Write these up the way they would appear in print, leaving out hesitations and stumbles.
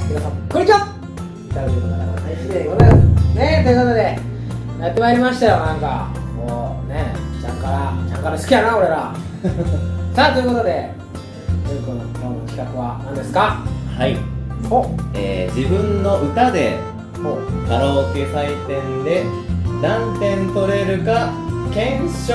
皆さんこんにちは。歌うのが大好きでございますね。ということでやってまいりましたよ。なんかもうね、ちゃんから好きやな俺らさあということで、この今日の企画は何ですか？ はい、自分の歌でカラオケ採点で何点取れるか検証。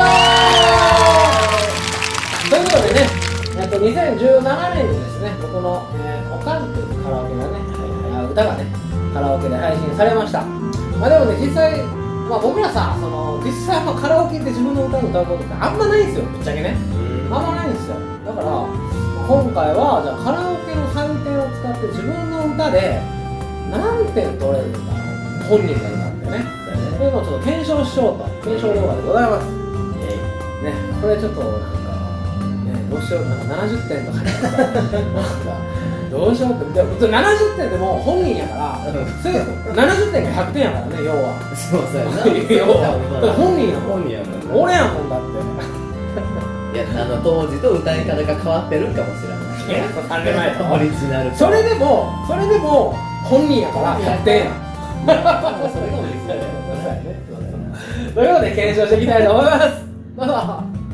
ということでね、2017年にですね、僕の、おかんというカラオケがね、歌がね、カラオケで配信されました。まあでもね、実際、僕らさ、実際カラオケで自分の歌を歌うことってあんまないんですよ、ぶっちゃけね。あんまないんですよ。だから、今回は、じゃあカラオケの採点を使って自分の歌で何点取れるか、本人が歌ってね、そういうのをちょっと検証しようと、検証動画でございます。ね、これちょっとどうしよう、70点とかどうしようって、70点でも本人やから70点が100点やからね、要は。 そうそう要は本人やもん、俺やもんだっていや、当時と歌い方が変わってるかもしれない。 いや、3年前とオリジナル。 それでも本人やから100点やそれがオリジナルやということで検証していきたいと思います。どうぞ。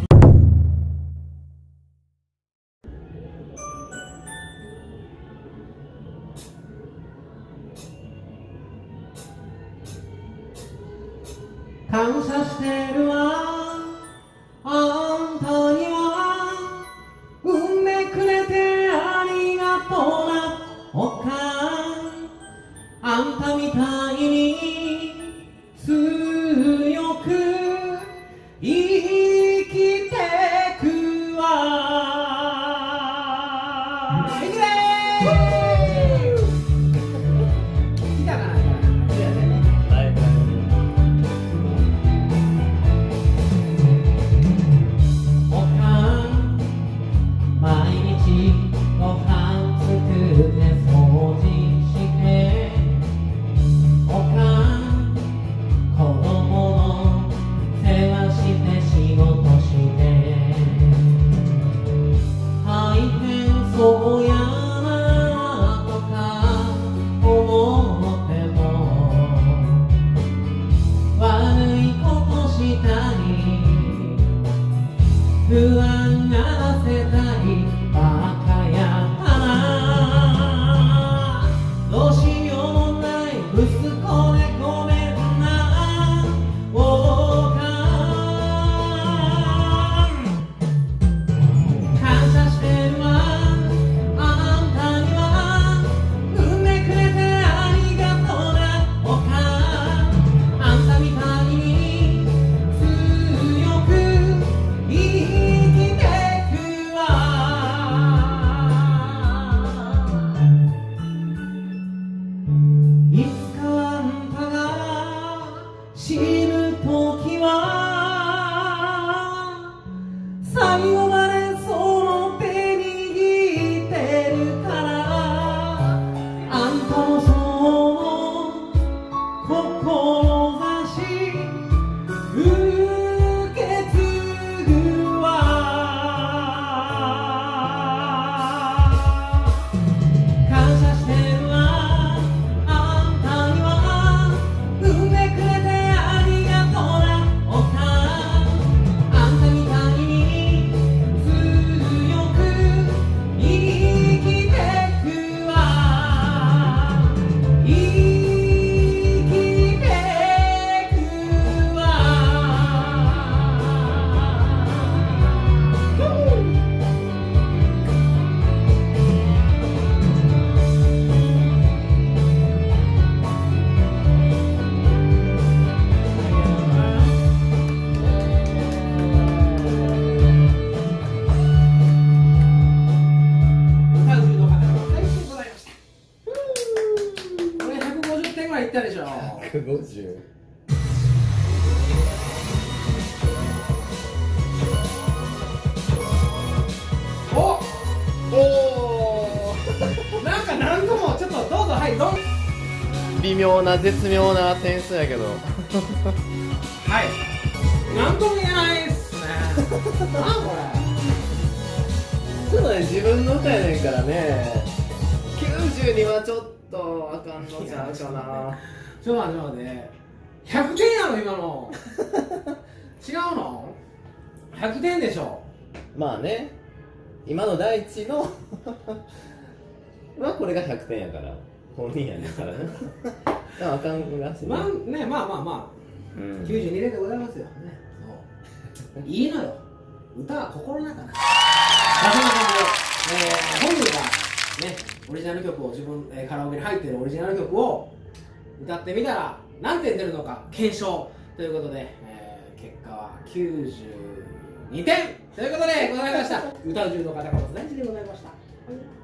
感謝してるわ、あんたには。産んでくれてありがとうな、おかん。あんたみたいに強く生きてくわ。いくねー。来たかな。そうやなとか思っても、悪いことしたり不安がらせたりバカやったな。どうしようもない息子でごめんな、おかん。感謝してるわ、死ぬ時は最後までその手握ってるから、あんたのその志受け継ぐわ。感謝してるわ、あんたには。産んでくれていったでしょ。 150。 おなんか何個もちょっとどうぞ、はい、どうぞ。 微妙な絶妙な点数やけどはい、なんとも言えないっすね。なんこれちょっとね、自分の歌やねんからね、 92はちょっとあかんのちゃうかな。 ちょっと待って100点やろ今の違うの100点でしょ。 まあね、今の第一のまあこれが100点やから本人やねんからねでもあかんらしいね。 まあね、まあ、92点でございますよね。そういいのよ、歌は心の中な。そんな感じで、本人がねオリジナル曲を自分、カラオケに入ってるオリジナル曲を歌ってみたら何点出るのか検証ということで、結果は92点ということでございました。歌う中の方々大事でございました。